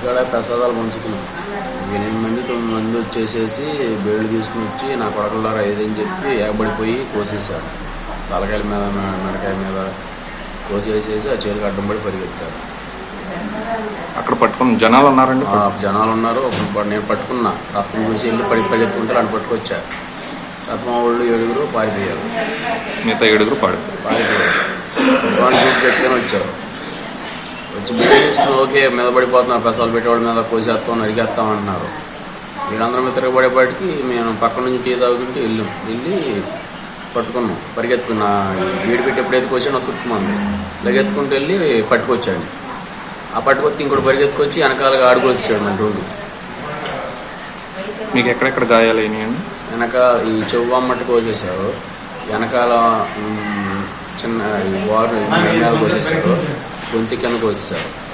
ఇంటికాడ ప్రసాదాలు పంచుతున్నాం. 8 మంది 9 మంది వచ్చేసేసి బేళ్ళు తీసుకుని వచ్చి నా కొడకలారా ఏదని చెప్పి ఏగబడిపోయి కోసేశారు. తలకాయల మీద మెడకాయ మీద కోసేసేసి ఆ చేతికి అడ్డం పడి పరిగెత్తారు. అక్కడ పట్టుకున్న జనాలు ఉన్నారండి? జనాలు ఉన్నారు. నేను పట్టుకున్నా, రక్తం చూసి వెళ్ళి పరిగెత్తుకుంటే అని పట్టుకొచ్చా. రత్మ వాళ్ళు 7 పారిపోయారు. మిగతా 7 పారిపోయారు. పెట్టుకొని వచ్చారు. వచ్చి బిడ్డ తీసుకుని ఓకే మీద పడిపోతున్నారు, ప్రసాదాలు పెట్టేవాడి మీద కోసేస్తాం నరికేస్తాం అంటున్నారు. వీళ్ళందరం తిరగబడేపాటికి మేము పక్క నుంచి టీ తాగుతుంటే వెళ్ళి పట్టుకున్నాం. పరిగెత్తుకున్నా వీడి పెట్టి ఎప్పుడైతే కోసానో సుట్టుమంది లగెత్తుకుంటూ వెళ్ళి పట్టుకొచ్చాడు. ఆ పట్టుకొచ్చి ఇంకోటి పరిగెత్తుకొచ్చి వెనకాలగా ఆడుకొచ్చాడు మన రోడ్డు. మీకు ఎక్కడెక్కడ గాయాలు అయినాయండి? వెనక ఈ చెవు అమ్మటి కోసేశారు, వెనకాల చిన్న వారు మీద కోసేశారు, గొంతు కింద కోసేశారు.